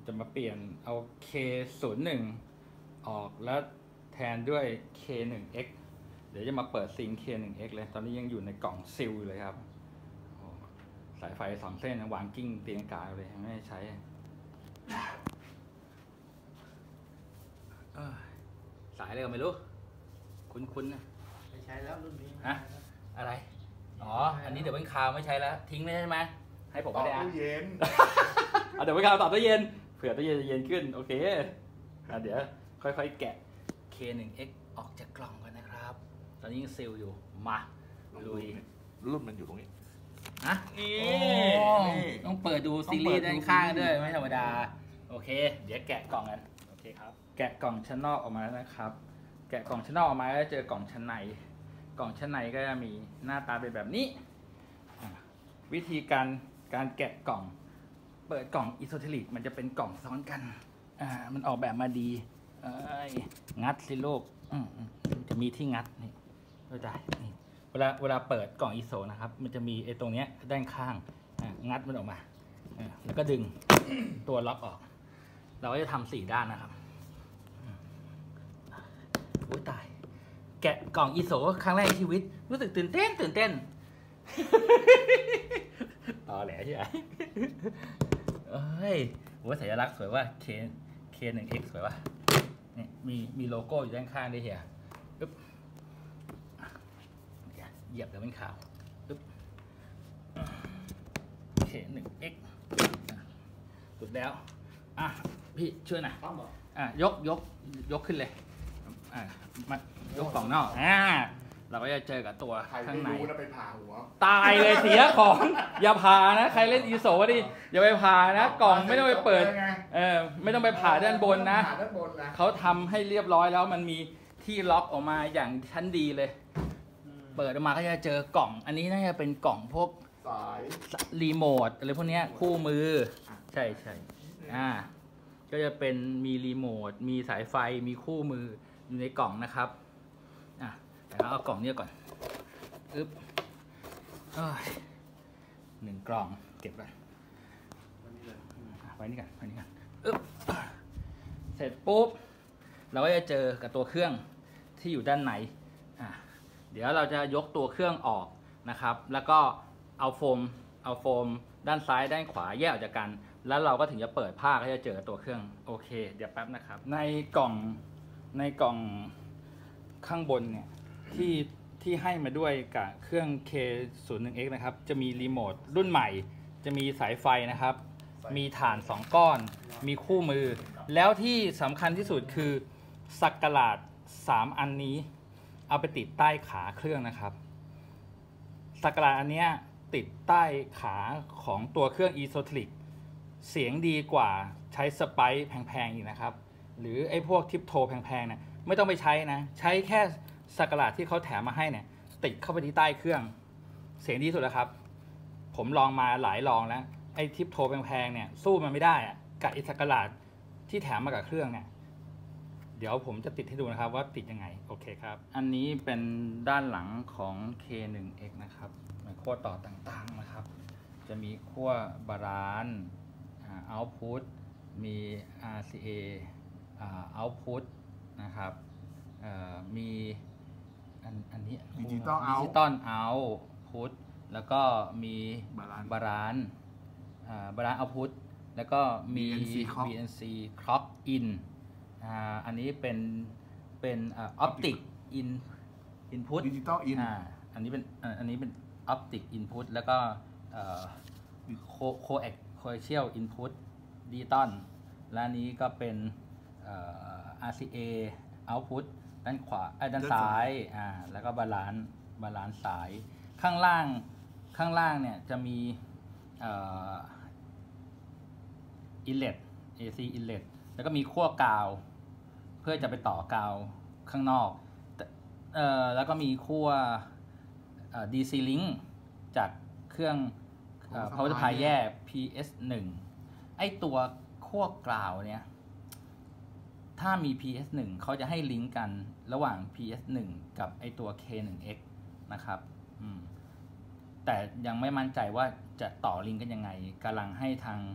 จะมาเปลี่ยนเอา K01 ออกแล้วแทนด้วย K1X เดี๋ยวจะมาเปิดซิง K1X เลยตอนนี้ยังอยู่ในกล่องซิลเลยครับสายไฟ2 เส้นวางกิ้งเตียงกาเลยไม่ได้ใช้สายอะไรก็ไม่รู้คุ้นๆนะไม่ใช้แล้วรุ่นนี้ฮะอะไรอ๋ออันนี้เดี๋ยวเป็นคาวไม่ใช้แล้วทิ้งเลยใช่ไหมให้ผมไม่ได้ตู้เย็นเดี๋ยวเป็นคาวต่อตู้เย็นเผื่อตู้เย็นจะเย็นขึ้นโอเคเดี๋ยวค่อยๆแกะ K1X ออกจากกล่องกันนะครับตอนนี้ยังซีลอยู่มาลุยรุ่นมันอยู่ตรงนี้นะนี่ต้องเปิดดูซีรีส์ด้านข้างด้วยไม่ธรรมดาโอเคเดี๋ยวแกะกล่องกันโอเคครับแกะกล่องชั้นนอกออกมาแล้วนะครับแกะกล่องชั้นนอกออกมาแล้วเจอกล่องชั้นในกล่องชั้นในก็จะมีหน้าตาเป็นแบบนี้วิธีการแกะกล่องเปิดกล่องอิโซเทริกมันจะเป็นกล่องซ้อนกันมันออกแบบมาดีงัดสิลูกจะมีที่งัดนี่เข้าใจนี่เวลาเปิดกล่องอิโซนะครับมันจะมีไอ้ตรงเนี้ยด้านข้างงัดมันออกมาแล้วก็ดึงตัวล็อกออกเราก็จะทำ4 ด้านนะครับโอ้ยตายแกะกล่องอิโซครั้งแรกในชีวิตรู้สึกตื่นเต้นต่อแหลใช่ไหมเอ้ยโอ้สัญลักษณ์สวยว่า K1X สวยว่ะนี่มีโลโก้อยู่ด้านข้างด้วยเฮียปึ๊บเหยียบแล้วเป็นขาวปึ๊บ K1X สุดแล้วพี่ช่วยหน่อยยกขึ้นเลยมายกกล่องนอกเราก็จะเจอกับตัวข้างในไปผ่าหัวตายเลยเสียของอย่าผ่านะใครเล่นอีโซดิอย่าไปผ่านะกล่องไม่ต้องไปเปิดไม่ต้องไปผ่าด้านบนนะเขาทำให้เรียบร้อยแล้วมันมีที่ล็อกออกมาอย่างชั้นดีเลยเปิดออกมาก็จะเจอกล่องอันนี้น่าจะเป็นกล่องพวกสายรีโมทอะไรพวกนี้คู่มือใช่ก็จะเป็นมีรีโมทมีสายไฟมีคู่มืออยู่ในกล่องนะครับเดี๋ยวเอากล่องนี้ก่อน1 กล่องเก็บไว้นี่กันเสร็จปุ๊บเราก็จะเจอกับตัวเครื่องที่อยู่ด้านในเดี๋ยวเราจะยกตัวเครื่องออกนะครับแล้วก็เอาโฟมด้านซ้ายด้านขวาแยกออกจากกันแล้วเราก็ถึงจะเปิดผ้าก็จะเจอตัวเครื่องโอเคเดี๋ยวแป๊บนะครับในกล่องข้างบนเนี่ยที่ให้มาด้วยกับเครื่อง K01X นะครับจะมีรีโมทรุ่นใหม่จะมีสายไฟนะครับมีฐาน2 ก้อนมีคู่มือแล้วที่สำคัญที่สุดคือสักหลาด3 อันนี้เอาไปติดใต้ขาเครื่องนะครับสักหลาดอันนี้ติดใต้ขาของตัวเครื่อง Esoteric เสียงดีกว่าใช้สไปซ์แพงๆอีกนะครับหรือไอ้พวกทิปโทแพงๆเนี่ยไม่ต้องไปใช้นะใช้แค่สักหลาดที่เขาแถมมาให้เนี่ยติดเข้าไปที่ใต้เครื่องเสียงดีสุดแล้วครับผมลองมาหลายลองแล้วไอ้ทิปโทแพงๆเนี่ยสู้มันไม่ได้กับไอ้สักหลาดที่แถมมากับเครื่องเนี่ยเดี๋ยวผมจะติดให้ดูนะครับว่าติดยังไงโอเคครับอันนี้เป็นด้านหลังของ K1X นะครับขั้วต่อต่างๆนะครับจะมีขั้วบาลานซ์output มี RCA output นะครับมีอันนี้ดิจิตอลเอาพุทแล้วก็มีบาลานซ์เอาพุทแล้วก็มี BNC clock in อันนี้เป็นoptic input ดิจิตอลอินอันนี้เป็น optic input แล้วก็coaxial input ดิจิตอลและนี้ก็เป็นRCA output ด้านขวาด้านซ้ายแล้วก็บาลานซ์สายข้างล่างเนี่ยจะมีinlet AC inlet แล้วก็มีขั้วกาวเพื่อจะไปต่อกาวข้างนอกแล้วก็มีขั้วDC link จากเครื่องpower supply แยก PS1 ไอตัวขั้วกาวเนี่ยถ้ามี PS1 เขาจะให้ลิงก์กันระหว่าง PS1 กับไอตัว K1X นะครับแต่ยังไม่มั่นใจว่าจะต่อลิงก์กันยังไงกำลังให้ทาง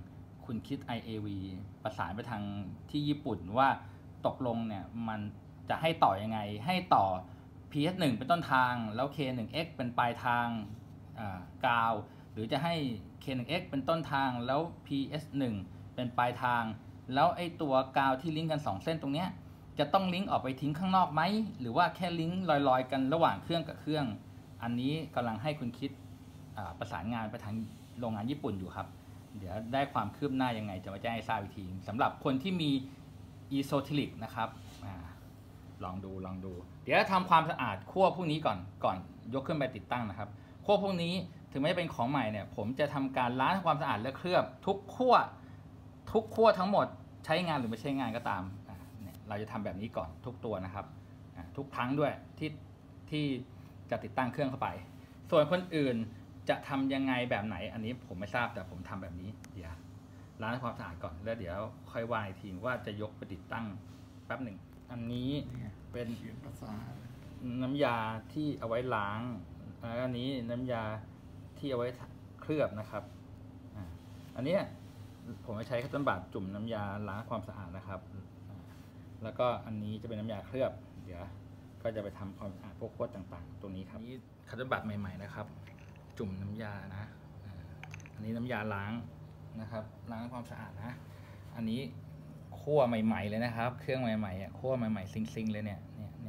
คุณคิด IAV ประสานไปทางที่ญี่ปุ่นว่าตกลงเนี่ยมันจะให้ต่อยังไงให้ต่อ PS1 เป็นต้นทางแล้ว K1X เป็นปลายทางกาวหรือจะให้ K1X เป็นต้นทางแล้ว PS1 เป็นปลายทางแล้วไอ้ตัวกาวที่ลิงก์กัน2เส้นตรงเนี้ยจะต้องลิงก์ออกไปทิ้งข้างนอกไหมหรือว่าแค่ลิงก์ลอยๆกันระหว่างเครื่องกับเครื่องอันนี้กำลังให้คุณคิดประสานงานไปทางโรงงานญี่ปุ่นอยู่ครับเดี๋ยวได้ความคืบหน้ายังไงจะมาแจ้งให้ทราบอีกทีสำหรับคนที่มี Isotilic นะครับลองดูเดี๋ยวทำความสะอาดขั้วพวกนี้ก่อนยกขึ้นไปติดตั้งนะครับขั้วพวกนี้ถึงแม้จะเป็นของใหม่เนี่ยผมจะทำการล้างทำความสะอาดและเคลือบทุกขั้วทั้งหมดใช้งานหรือไม่ใช้งานก็ตามเนี่ยเราจะทำแบบนี้ก่อนทุกตัวนะครับทุกครั้งด้วยที่จะติดตั้งเครื่องเข้าไปส่วนคนอื่นจะทำยังไงแบบไหนอันนี้ผมไม่ทราบแต่ผมทำแบบนี้เดี๋ยวล้างทำความสะอาดก่อนแล้วเดี๋ยวค่อยวางอีกทีว่าจะยกไปติดตั้งแป๊บหนึ่งอันนี้เป็นน้ำยาที่เอาไว้ล้างอันนี้น้ำยาที่เอาไว้เคลือบนะครับอันนี้ผมจะใช้คัตเติ้ลบัตจุ่มน้ำยาล้างความสะอาดนะครับแล้วก็อันนี้จะเป็นน้ำยาเคลือบเดี๋ยวก็จะไปทำความสะอาดพวกขั้วต่างๆตรงนี้ครับนี่คัตเติ้ลบัตใหม่ๆนะครับจุ่มน้ำยานะอันนี้น้ำยาล้างนะครับล้างความสะอาดนะอันนี้คั่วใหม่ๆเลยนะครับเครื่องใหม่ๆคั่วใหม่ๆซิงๆเลยเนี่ย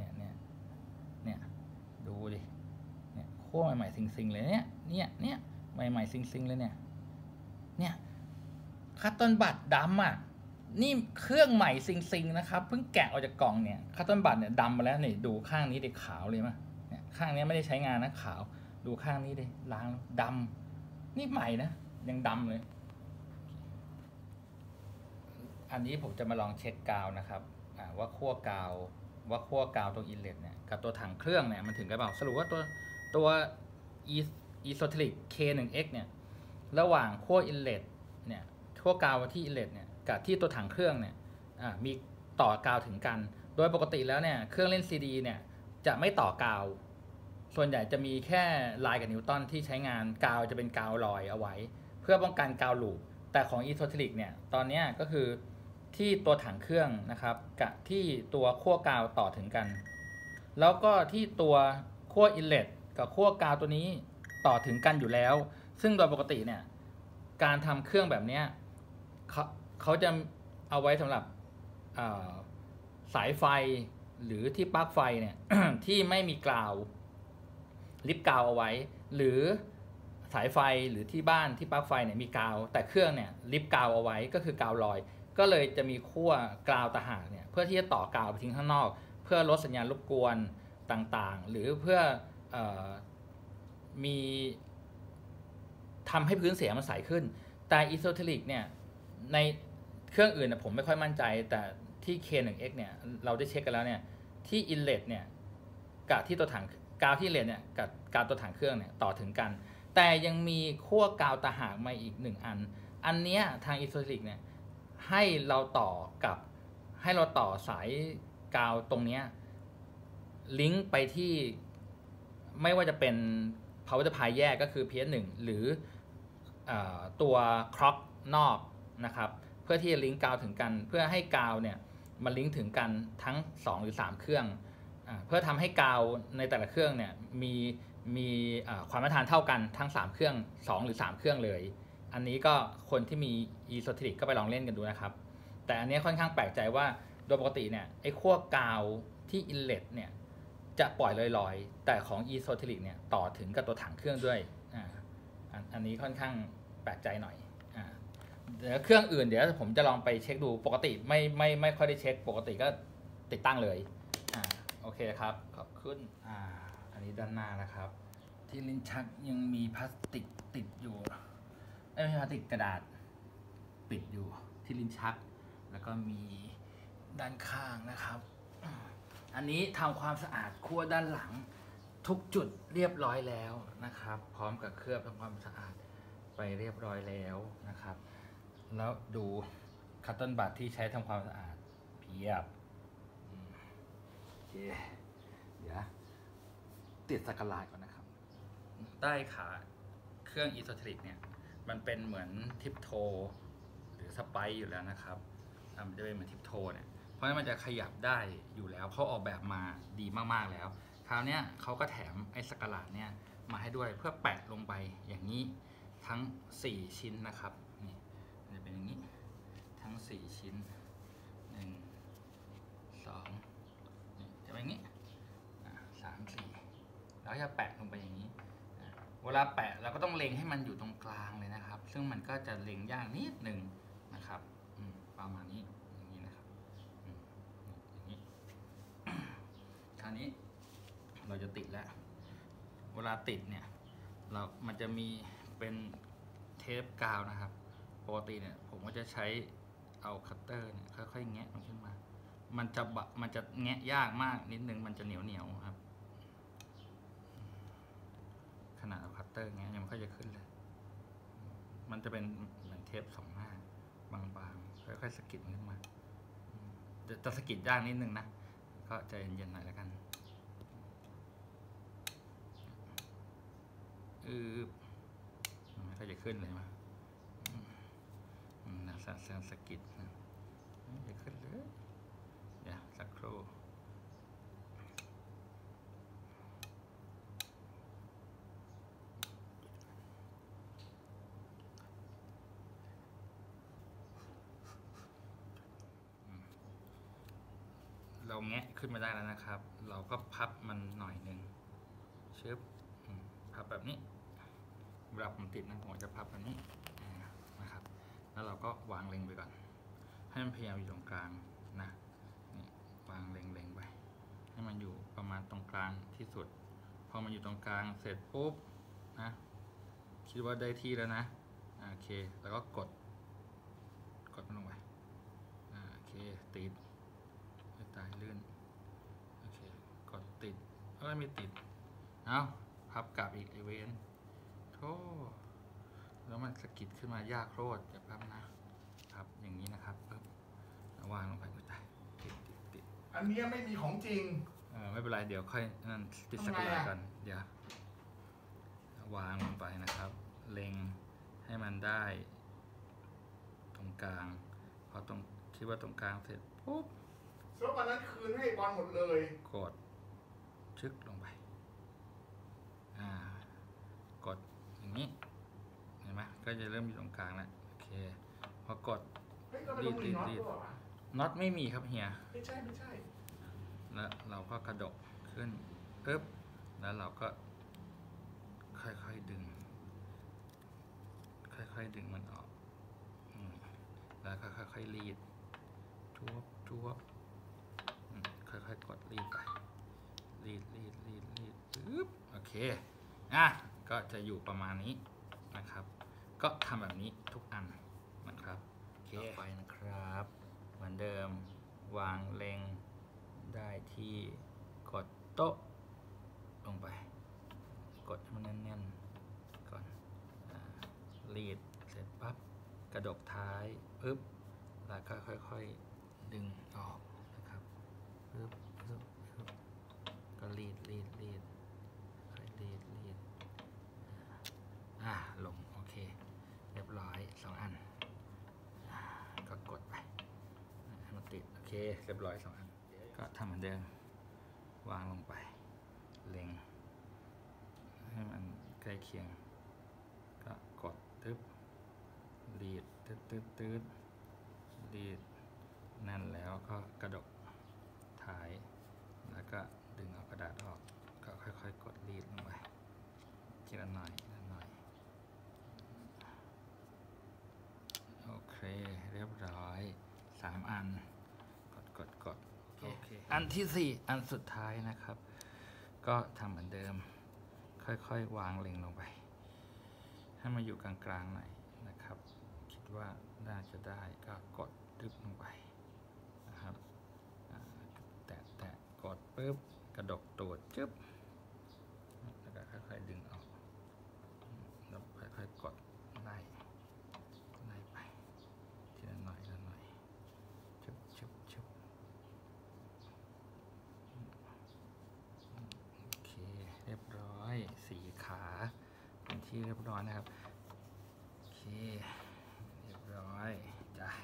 ดูดิเนี่ยคั่วใหม่ๆซิงๆเลยเนี่ยใหม่ๆซิงๆเลยเนี่ยคัตเติ้ลบัตดำอ่ะนี่เครื่องใหม่ซิงๆนะครับเพิ่งแกะออกจากกล่องเนี่ยคัตเติ้ลบัตเนี่ยดำมาแล้วนี่ดูข้างนี้ดิขาวเลยมั้ยเนี่ยข้างนี้ไม่ได้ใช้งานนะขาวดูข้างนี้ดิล้างดำนี่ใหม่นะยังดำเลยอันนี้ผมจะมาลองเช็คกาวนะครับว่าขั้วกาวตัวอินเลตเนี่ยกับตัวถังเครื่องเนี่ยมันถึงกันเปล่าสรุปว่าตัว Isotilic K1X เนี่ยระหว่างขั้วอินเลตเนี่ยขั้วกาวที่อินเลตเนี่ยกับที่ตัวถังเครื่องเนี่ยมีต่อกาวถึงกันโดยปกติแล้วเนี่ยเครื่องเล่น CD เนี่ยจะไม่ต่อกาวส่วนใหญ่จะมีแค่ลายกับนิวตันที่ใช้งานกาวจะเป็นกาวลอยเอาไว้เพื่อป้องกันกาวลูปแต่ของ Isotilic เนี่ยตอนนี้ก็คือที่ตัวถังเครื่องนะครับกับที่ตัวขั้วกาวต่อถึงกันแล้วก็ที่ตัวขั้วอินเลตกับขั้วกาวตัวนี้ต่อถึงกันอยู่แล้วซึ่งโดยปกติเนี่ยการทำเครื่องแบบนี้เขาจะเอาไว้สำหรับสายไฟหรือที่ปลั๊กไฟเนี่ย ที่ไม่มีกาวลิปกาวเอาไว้หรือสายไฟหรือที่บ้านที่ปลั๊กไฟเนี่ยมีกาวแต่เครื่องเนี่ยลิปกาวเอาไว้ก็คือกาวลอยก็เลยจะมีขั้วกาวต่างหากเนี่ยเพื่อที่จะต่อกาวไปทิ้งข้างนอกเพื่อลดสัญญาณรบกวนต่างๆหรือเพื่อมีทำให้พื้นเสียงมันใสขึ้นแต่ Isotilic เนี่ยในเครื่องอื่นผมไม่ค่อยมั่นใจแต่ที่ K1X เนี่ยเราได้เช็คกันแล้วเนี่ยที่ Inlet เนี่ยกับที่ตัวถังกาวที่ Inlet เนี่ยกับกาวตัวถังเครื่องเนี่ยต่อถึงกันแต่ยังมีขั้วกาวต่างหากมาอีก1อันเนี้ยทาง Isotilic เนี่ยให้เราต่อสายกาวตรงเนี้ยลิงก์ไปที่ไม่ว่าจะเป็น power supply แยกก็คือ PS1 หรือตัวคล็อกนอกนะครับเพื่อที่จะลิงก์กาวถึงกันเพื่อให้กาวเนี่ยมันลิงก์ถึงกันทั้ง2หรือ3เครื่องเพื่อทำให้กาวในแต่ละเครื่องเนี่ยมีความต้านทานเท่ากันทั้ง3เครื่อง2หรือ3เครื่องเลยอันนี้ก็คนที่มี Isotilic ก็ไปลองเล่นกันดูนะครับแต่อันนี้ค่อนข้างแปลกใจว่าโดยปกติเนี่ยไอ้ขั้วกาวที่ Inlet เนี่ยจะปล่อยลอยๆแต่ของ Isotilic เนี่ยต่อถึงกับตัวถังเครื่องด้วยอันนี้ค่อนข้างแปลกใจหน่อยเดี๋ยวเครื่องอื่นเดี๋ยวผมจะลองไปเช็คดูปกติไม่ค่อยได้เช็คปกติก็ติดตั้งเลยโอเคครับขอบคุณอันนี้ด้านหน้านะครับที่ลิ้นชักยังมีพลาสติกติดอยู่ไม่ใช่พลาสติกกระดาษปิดอยู่ที่ลิ้นชักแล้วก็มีด้านข้างนะครับอันนี้ทำความสะอาดขั้วด้านหลังทุกจุดเรียบร้อยแล้วนะครับพร้อมกับเคลือบทำความสะอาดไปเรียบร้อยแล้วนะครับแล้วดูคัตเติ้ลบัตที่ใช้ทำความสะอาดเพียบโอเคเดี๋ยวติดสกลายก่อนนะครับใต้ขาเครื่อง Isotilic เนี่ยมันเป็นเหมือนทิปโทหรือสไปร์อยู่แล้วนะครับมันจะเป็นเหมือนทิปโทเนี่ยเพราะฉะนั้นมันจะขยับได้อยู่แล้วเขาออกแบบมาดีมากๆแล้วคราวนี้เขาก็แถมไอ้สกหลาดเนี่ยมาให้ด้วยเพื่อแปะลงไปอย่างนี้ทั้ง4ชิ้นนะครับนี่มันจะเป็นอย่างนี้ทั้ง4ชิ้น1 2นี่จะเป็นอย่างนี้3 4แล้วจะแปะลงไปอย่างนี้เวลาแปะเราก็ต้องเล็งให้มันอยู่ตรงกลางเลยนะครับซึ่งมันก็จะเล็งยากนิดหนึ่งนะครับประมาณนี้อย่างนี้นะครับอย่างนี้คราวนี้เราจะติดแล้วเวลาติดเนี่ยมันจะมีเป็นเทปกาวนะครับปกติเนี่ยผมก็จะใช้เอาคัตเตอร์เนี่ยค่อยๆแงะมันขึ้นมามันจะแงะยากมากนิดนึงมันจะเหนียวครับขนาดเอาคัตเตอร์แงะยังไม่ค่อยจะขึ้นเลยมันจะเป็นเหมือนเทป2 หน้าบางๆค่อยๆสะกิดมันขึ้นมาจะสะกิดยากนิดนึงนะก็ใจเย็นๆหน่อยแล้วกันไม่ค่อยจะขึ้นเลยมั้ยสะกิดนะไม่ขึ้นเลยเดี๋ยวสักครู่เราแงะขึ้นมาได้แล้วนะครับ เราก็พับมันหน่อยหนึ่งชึบพับแบบนี้เวลาผมติดนะผมจะพับแบบนี้นะครับแล้วเราก็วางเล็งไปก่อนให้มันพยายามอยู่ตรงกลางนะนี่วางเล็งไปให้มันอยู่ประมาณตรงกลางที่สุดพอมันอยู่ตรงกลางเสร็จปุ๊บนะคิดว่าได้ที่แล้วนะโอเคแล้วก็กดมันลงไปโอเคติดตายลื่นโอเคกดติดไม่ติดเอาพับกลับอีกไอเวนโธ่แล้วมันสะกิดขึ้นมายากโคตรจะพับนะครับอย่างนี้นะครับปึ๊บวางลงไปก็ได้ติดอันนี้ไม่มีของจริงไม่เป็นไรเดี๋ยวค่อยนั่นติดสกหลาดกันเดี๋ยววางลงไปนะครับเล็งให้มันได้ตรงกลางพอคิดว่าตรงกลางเสร็จปุ๊บแล้ววันนั้นคืนให้บอลหมดเลยกดชึกลงไปกดอย่างนี้เห็นไหมก็จะเริ่มอยู่ตรงกลางแล้วโอเคพอกดรีดน็อตไม่มีครับเฮียไม่ใช่แล้วเราก็กระดกขึ้นปึ๊บแล้วเราก็ค่อยๆดึงมันออกแล้วก็ค่อยๆรีดทั่วค่อยๆกดรีดไปรีดปึ๊บโอเคก็จะอยู่ประมาณนี้นะครับก็ทำแบบนี้ทุกอันนะครับโอเคไปนะครับเหมือนเดิมวางเล็งได้ที่กดโต๊ะลงไปกดให้มันแน่นๆก่อนรีดเสร็จปั๊บกระดกท้ายปึ๊บแล้วก็ค่อยๆดึงออกนะครับปึ๊บก็รีดค่อยรีดลงโอเคเรียบร้อย2 อันก็กดไปให้มันติดโอเคเรียบร้อย2 อันก็ทำเหมือนเดิมวางลงไปเล็งให้มันใกล้เคียงก็กดตึ๊บรีดตืดรีดนั่นแล้วก็กระดกท้ายแล้วก็ดึงเอากระดาษออกก็ค่อยๆกดรีดลงไปทีละหน่อยโอเคเรียบร้อย3 อันกดโอเคอันที่4อันสุดท้ายนะครับ ก็ทำเหมือนเดิมค่อยๆวางเล็งลงไปให้มันอยู่กลางๆหน่อยนะครับคิดว่าน่าจะได้ก็กดตึ๊บลงไปนะครับแตะกดปึ๊บกระดกตัวจึ๊บแล้วก็ค่อยๆดึงออกแล้วค่อยๆกดไล่ไปทีละหน่อยชึบโอเคเรียบร้อย4 ขาเป็นที่เรียบร้อยนะครับโอเคเรียบร้อยจ้ะ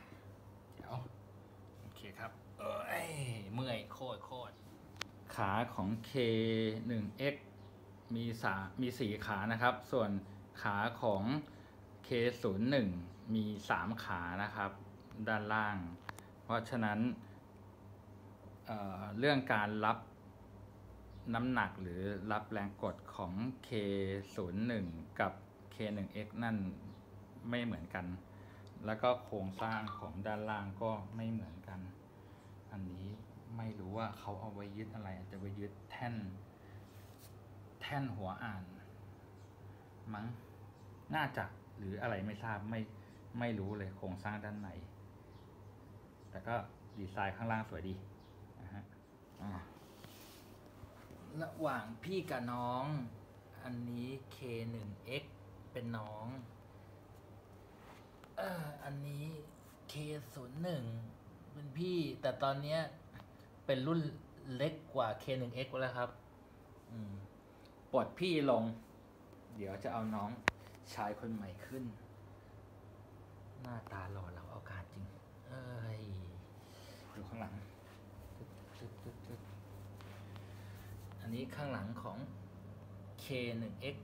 เมื่อยโคตรขาของ K1X มี4ขานะครับ ส่วนขาของ K01 มี3ขานะครับด้านล่างเพราะฉะนั้นเรื่องการรับน้ำหนักหรือรับแรงกดของ K01 กับ K1X นั่นไม่เหมือนกันแล้วก็โครงสร้างของด้านล่างก็ไม่เหมือนกันอันนี้ไม่รู้ว่าเขาเอาไว้ยึดอะไรอาจจะไปยึดแท่นหัวอ่านมั้งน่าจะหรืออะไรไม่ทราบไม่รู้เลยโครงสร้างด้านในแต่ก็ดีไซน์ข้างล่างสวยดีนะฮะระหว่างพี่กับน้องอันนี้ K1X เป็นน้องอันนี้ K01 เป็นพี่แต่ตอนเนี้ยเป็นรุ่นเล็กกว่า K1X แล้วครับปลดพี่ลงเดี๋ยวจะเอาน้องชายคนใหม่ขึ้นหน้าตาหล่อเหลาเอาการจริงดูข้างหลังอันนี้ข้างหลังของ K1X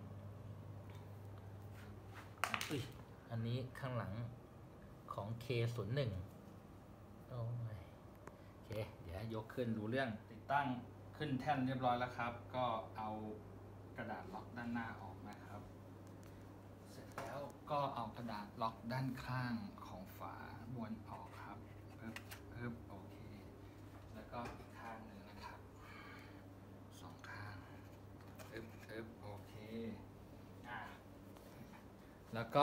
อันนี้ข้างหลังของ K01 โอ้ยโอเคเดี๋ยวยกขึ้นดูเรื่องติดตั้งขึ้นแท่นเรียบร้อยแล้วครับก็เอากระดาษล็อกด้านหน้าออกนะครับเสร็จแล้วก็เอากระดาษล็อกด้านข้างของฝาบวนออกครับปึ๊บโอเคแล้วก็อีกข้างหนึ่งนะครับ2ข้างปึ๊บโอเคแล้วก็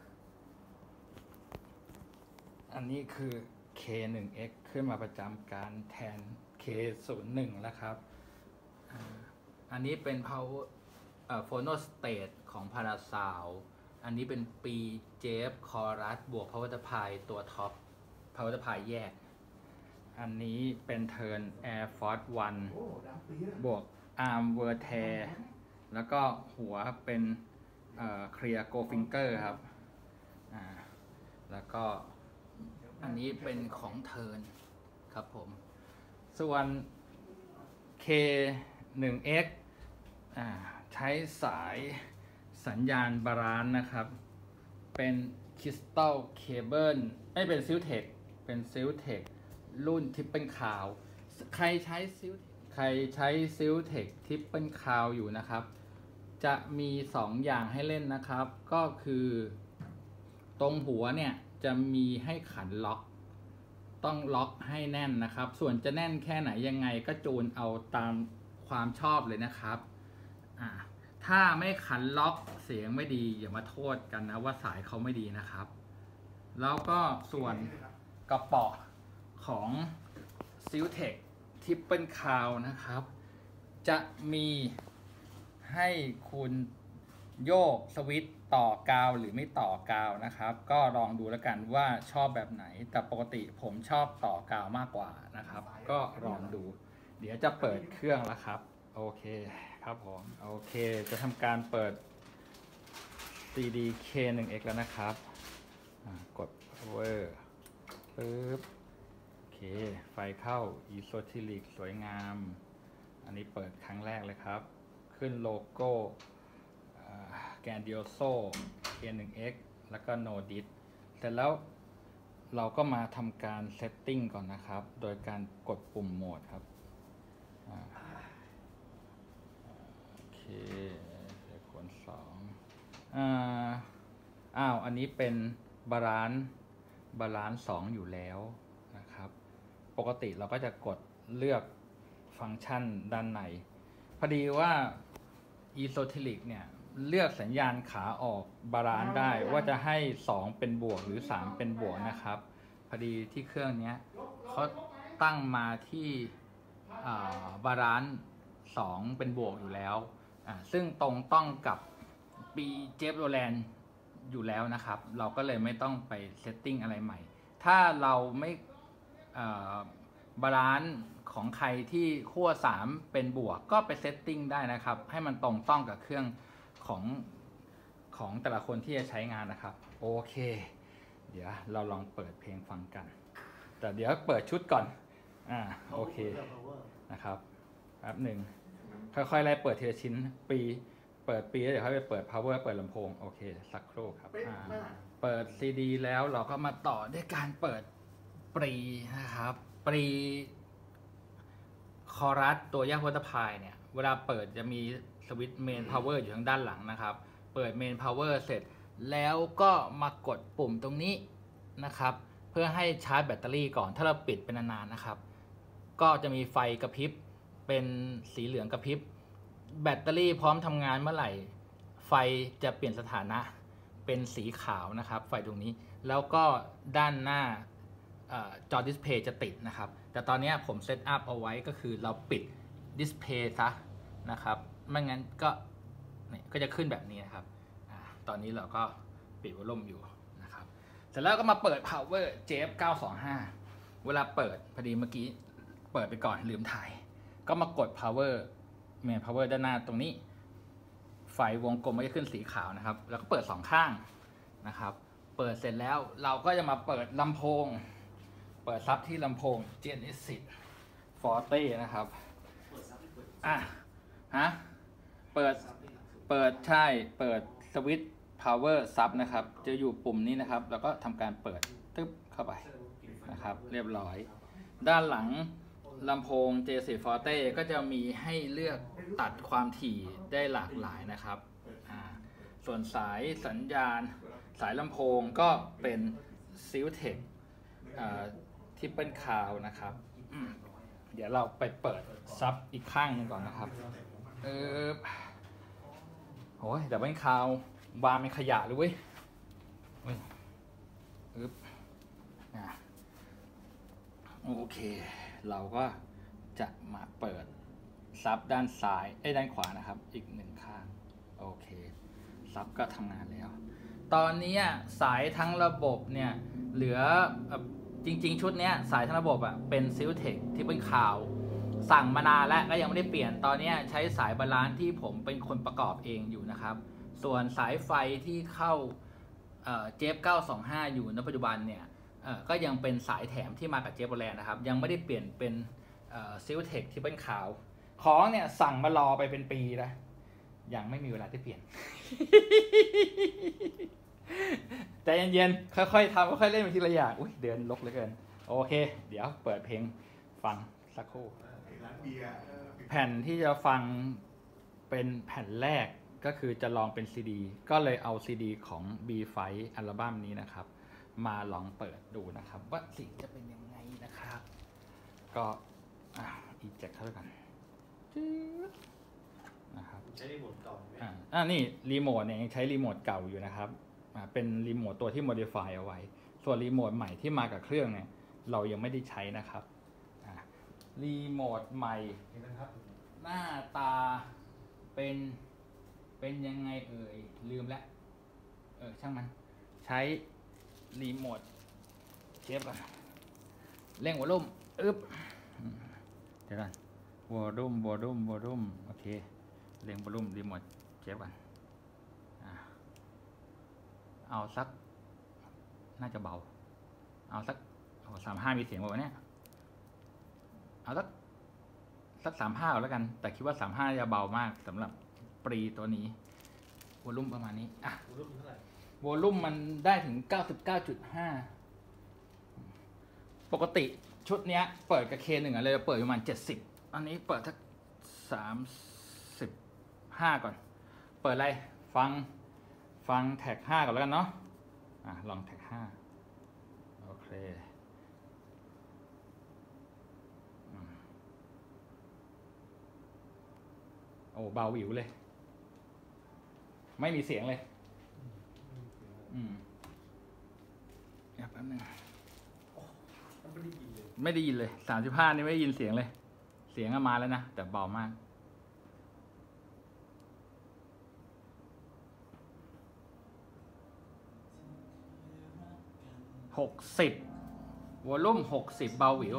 อันนี้คือ K1X ขึ้นมาประจำการแทน K01 แล้วครับอันนี้เป็น Power Phono State ของ Parasound อันนี้เป็นปี Jeff Chorus บวก Power Supply ตัวท็อป Power Supply แยกอันนี้เป็น Turn Air Force 1 บวก Arm Vertex แล้วก็หัวเป็นClear Goldfinger ครับแล้วก็อันนี้เป็นของเทิร์นครับผมส่วน K1X ใช้สายสัญญาณบาลานซ์นะครับเป็นคริสตัลเคเบิลไม่เป็นซิลเทครุ่นทิปเปิลคาวใครใช้ซิลเทคทิปเปิลคาวอยู่นะครับจะมี2อย่างให้เล่นนะครับก็คือตรงหัวเนี่ยจะมีให้ขันล็อกต้องล็อกให้แน่นนะครับส่วนจะแน่นแค่ไหนยังไงก็จูนเอาตามความชอบเลยนะครับถ้าไม่ขันล็อกเสียงไม่ดีอย่ามาโทษกันนะว่าสายเขาไม่ดีนะครับแล้วก็ส่วนกระป๋อของ Siltech Triple Crown นะครับจะมีให้คุณโยกสวิตช์ต่อกาวหรือไม่ต่อกาวนะครับก็ลองดูแล้วกันว่าชอบแบบไหนแต่ปกติผมชอบต่อกาวมากกว่านะครับก็ลองดูเดี๋ยวจะเปิดเครื่องแล้วครับโอเคครับผมโอเคจะทำการเปิด CD K1X แล้วนะครับกด power ปึ๊บโอเคไฟเข้า Isotilic สวยงามอันนี้เปิดครั้งแรกเลยครับขึ้นโลโก้แกนดิโอโซ K1X แล้วก็ No Dis เสร็จแล้วเราก็มาทำการเซตติ้งก่อนนะครับโดยการกดปุ่มโหมดครับโอเคขน2อันนี้เป็นบาลานซ์2อยู่แล้วนะครับปกติเราก็จะกดเลือกฟังก์ชันด้านในพอดีว่า Isotilic เนี่ยเลือกสัญญาณขาออกบาลานซ์ได้ว่าจะให้2เป็นบวกหรือ3เป็นบวกนะครับพอดีที่เครื่องนี้เขาตั้งมาที่บาลานซ์2เป็นบวกอยู่แล้วซึ่งตรงต้องกับปีเจฟโรแลนด์อยู่แล้วนะครับเราก็เลยไม่ต้องไปเซตติ้งอะไรใหม่ถ้าเราไม่บาลานซ์ของใครที่ขั้ว3เป็นบวกก็ไปเซตติ้งได้นะครับให้มันตรงต้องกับเครื่องของแต่ละคนที่จะใช้งานนะครับโอเคเดี๋ยวเราลองเปิดเพลงฟังกันแต่เดี๋ยวเปิดชุดก่อนโอเคนะครับแป๊บหนึ่งค่อยๆไล่เปิดทีละชิ้นเปิดปีแล้วเดี๋ยวค่อยไปเปิด power เปิดลำโพงโอเคสักครู่ครับเปิดซีดีแล้วเราก็มาต่อด้วยการเปิดปรีนะครับปรีคอรัสตัวแยกวัตพายเนี่ยเวลาเปิดจะมีสวิตช์เมนพาวเวอร์อยู่ทางด้านหลังนะครับเปิดเมนพาวเวอร์เสร็จแล้วก็มากดปุ่มตรงนี้นะครับเพื่อให้ชาร์จแบตเตอรี่ก่อนถ้าเราปิดเป็นนานๆนะครับก็จะมีไฟกระพริบเป็นสีเหลืองกระพริบแบตเตอรี่พร้อมทำงานเมื่อไหร่ไฟจะเปลี่ยนสถานะเป็นสีขาวนะครับไฟตรงนี้แล้วก็ด้านหน้าจอดิสเพย์จะติดนะครับแต่ตอนนี้ผมเซตอัพเอาไว้ก็คือเราปิดดิสเพย์ซะนะครับไม่งั้นก็จะขึ้นแบบนี้นะครับตอนนี้เราก็ปิดวอลลุ่มอยู่นะครับเสร็จแล้วก็มาเปิด power JF 925เวลาเปิดพอดีเมื่อกี้เปิดไปก่อนลืมถ่ายก็มากด power main power ด้านหน้าตรงนี้ไฟวงกลมก็จะขึ้นสีขาวนะครับแล้วก็เปิดสองข้างนะครับเปิดเสร็จแล้วเราก็จะมาเปิดลำโพงเปิดซับที่ลำโพง Genesis Forte นะครับเปิดใช่เปิดสวิตช์ power sub นะครับจะอยู่ปุ่มนี้นะครับแล้วก็ทำการเปิดตึ๊บเข้าไปนะครับเรียบร้อยด้านหลังลำโพง Genesis Forte ก็จะมีให้เลือกตัดความถี่ได้หลากหลายนะครับส่วนสายสัญญาณสายลำโพงก็เป็น Siltechทิปเปิลคาวนะครับเดี๋ยวเราไปเปิดซับอีกข้างหนึ่งก่อนนะครับโอ้ยดับเบิลคาววางเป็นขยะเลยเว้ยโอเคเราก็จะมาเปิดซับด้านซ้ายด้านขวานะครับอีกหนึ่งข้างโอเคซับก็ทำงานแล้วตอนนี้สายทั้งระบบเนี่ยเหลือจริงๆชุดนี้สายทั้งระบบเป็น Siltech ที่เป็นข่าวสั่งมานานแล้วก็ยังไม่ได้เปลี่ยนตอนนี้ใช้สายบาลานซ์ที่ผมเป็นคนประกอบเองอยู่นะครับส่วนสายไฟที่เข้าJF 925อยู่ในปัจจุบันเนี่ยก็ยังเป็นสายแถมที่มากับ JF Brand นะครับยังไม่ได้เปลี่ยนเป็นSiltech ที่เป็นข่าวของเนี่ยสั่งมารอไปเป็นปีแล้วยังไม่มีเวลาที่เปลี่ยน ใจเย็นๆค่อยๆทำค่อยๆเล่นไปทีละอย่างอุ้ยเดินลกเหลือเกินโอเคเดี๋ยวเปิดเพลงฟังสักครู่แผ่นที่จะฟังเป็นแผ่นแรกก็คือจะลองเป็นซีดีก็เลยเอาซีดีของ B5 อัลบั้มนี้นะครับมาลองเปิดดูนะครับว่าเสียงจะเป็นยังไงนะครับก็อีแจ็คเข้าด้วยกันนะครับใช้รีโมทเก่าไหมนี่รีโมทเนี่ยยังใช้รีโมทเก่าอยู่นะครับเป็นรีโมทตัวที่ modify เอาไว้ส่วนรีโมทใหม่ที่มากับเครื่องเนี่ยเรายังไม่ได้ใช้นะครับรีโมทใหม่หน้าตาเป็นยังไงลืมแล้วช่างมันใช้รีโมทเชฟก่อนเร่งวอลลุ่มเดี๋ยวก่อนวอลลุ่มโอเคเร่งวอลลุ่มรีโมทเชฟก่อนเอาสักน่าจะเบาเอาสัก35มีเสียงป่ะเนี่ยเอาสัก35แล้วกันแต่คิดว่า35จะเบามากสำหรับปรีตัวนี้วอลลุ่มประมาณนี้วอลลุ่มเท่าไหร่วอลลุ่มมันได้ถึง 99.5 ปกติชุดเนี้ยเปิดกับ K1 เลยเปิดประมาณ70อันนี้เปิดสัก35ก่อนเปิดอะไรฟังแท็ก5ก่อนแล้วกันเนาะลองแท็ก5โอเคโอ้เบาหวิวเลยไม่มีเสียงเลยแป๊บนึงไม่ได้ยินเลย35นี่ไม่ได้ยินเสียงเลยเสียงมาแล้วนะแต่เบามาก60วอลลุ่ม60เบาหวิว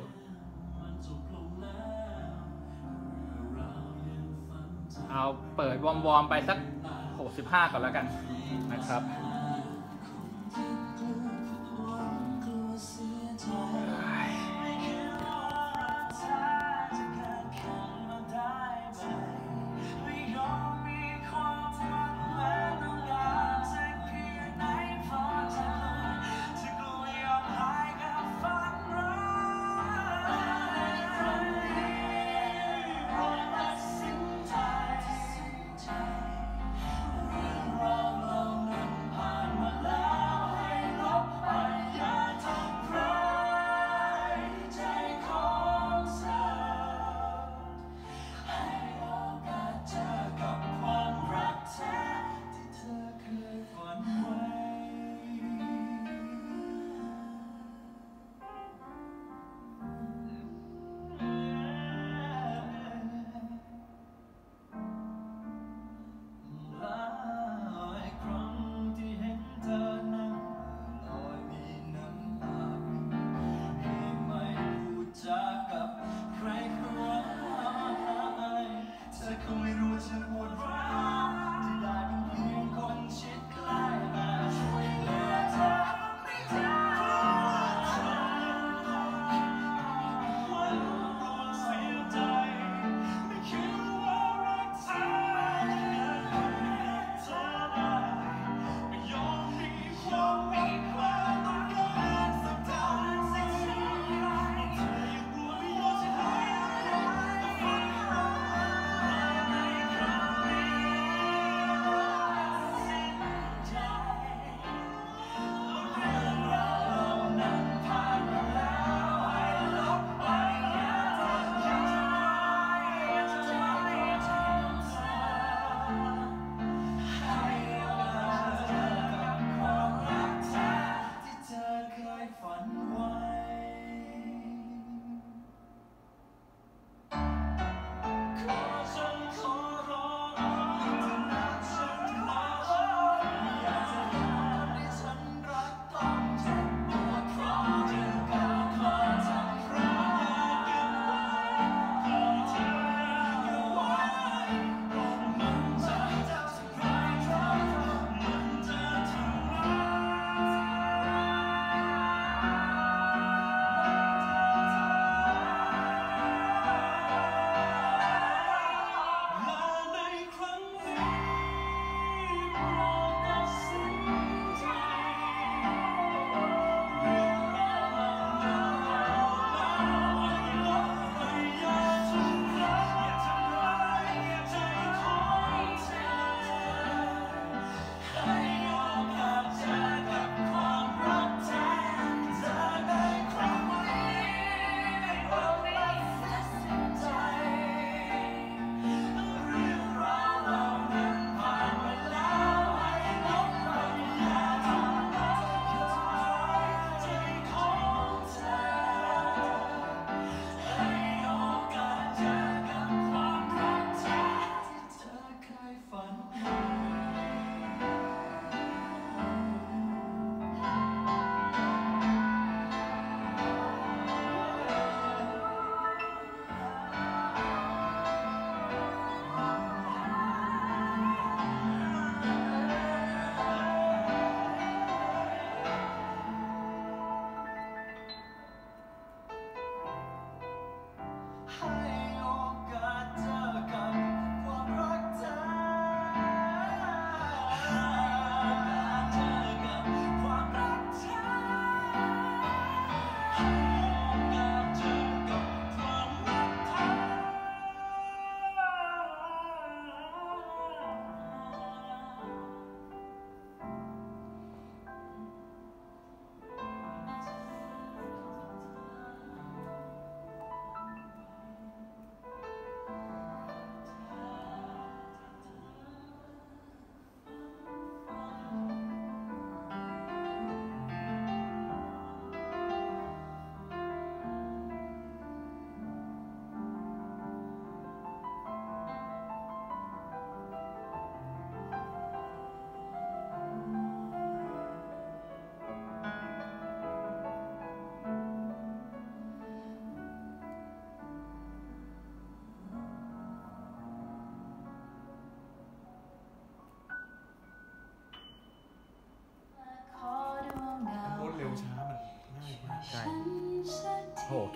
เอาเปิดวอร์มไปสัก65ก่อนแล้วกันนะครับ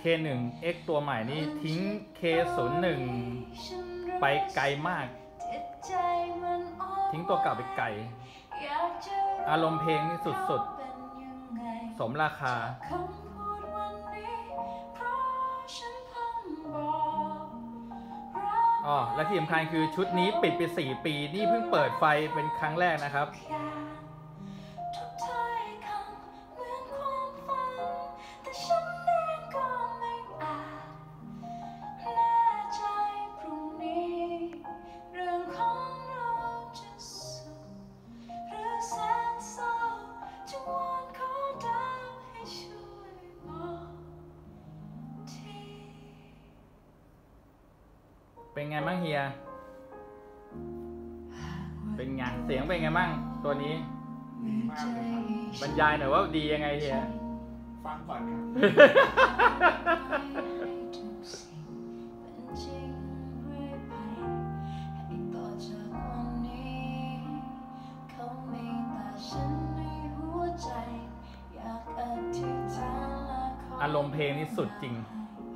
K1X ตัวใหม่นี่ทิ้ง K01 ไปไกลมากทิ้งตัวเก่าไปไกลอารมณ์เพลงนี่สุดๆสมราคาอ๋อและที่สำคัญคือชุดนี้ปิดไป4 ปีนี่เพิ่งเปิดไฟเป็นครั้งแรกนะครับเป็นไงบ้างเฮียเป็นไงเสียงเป็นไงบ้างตัวนี้ดีมากเลยครับบรรยายหน่อยว่าดียังไงเฮียฟังก่อนครับอารมณ์เพลงนี่สุดจริง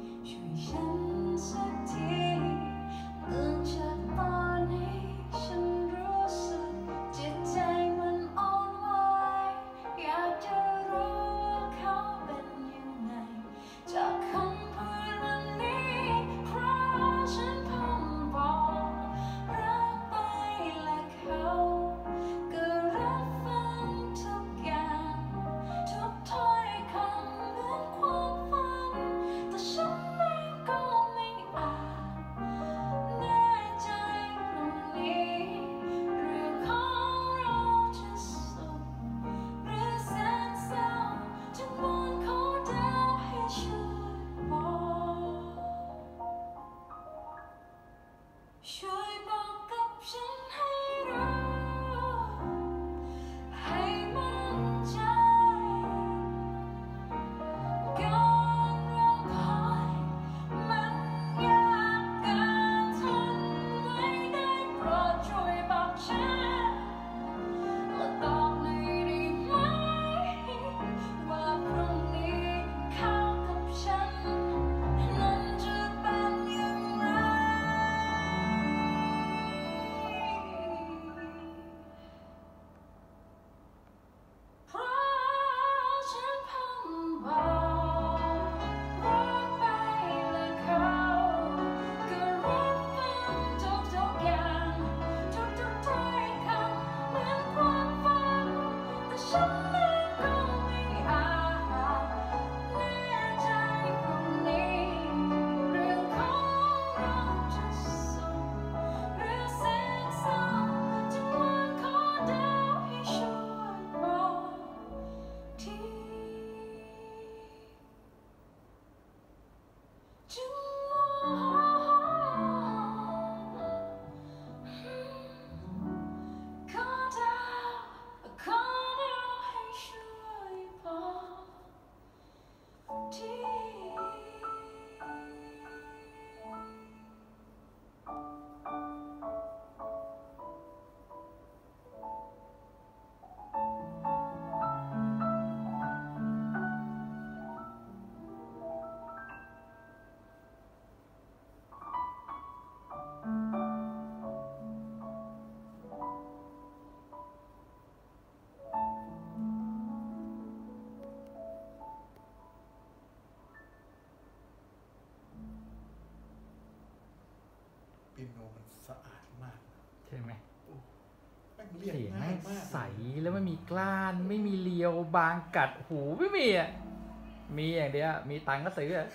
เปียโนมันสะอาดมากใช่ไหมเสียงใสแล้วไม่มีกล้านไม่มีเลียวบางกัดหูไม่มีอ่ะมีอย่างเดียวมีตังค์ก็ซื้ออ่ะ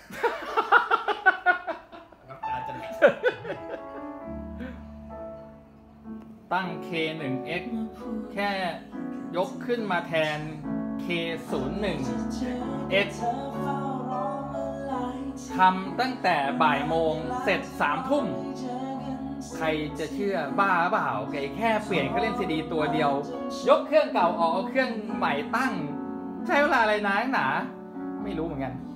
น้ำตาจะไหลตั้ง K1X แค่ยกขึ้นมาแทน K01X ทำตั้งแต่บ่ายโมงเสร็จ3 ทุ่มใครจะเชื่อบ้าเปล่าแค่เปลี่ยนเครื่องเล่นซีดีตัวเดียวยกเครื่องเก่าออกเอาเครื่องใหม่ตั้งใช้เวลาอะไรนะหนาไม่รู้เหมือนกัน